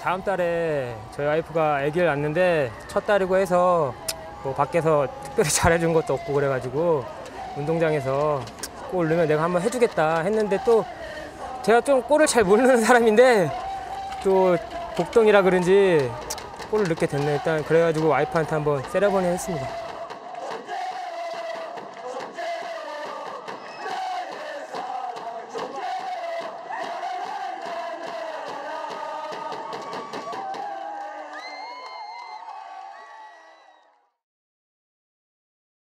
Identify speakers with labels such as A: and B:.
A: 다음 달에 저희 와이프가 아기를 낳는데 첫 딸이고 해서 뭐 밖에서 특별히 잘해준 것도 없고 그래가지고 운동장에서 골 넣으면 내가 한번 해주겠다 했는데 또 제가 좀 골을 잘 모르는 사람인데 또 복덩이라 그런지 골을 넣게 됐네. 일단 그래가지고 와이프한테 한번 세레머니 했습니다.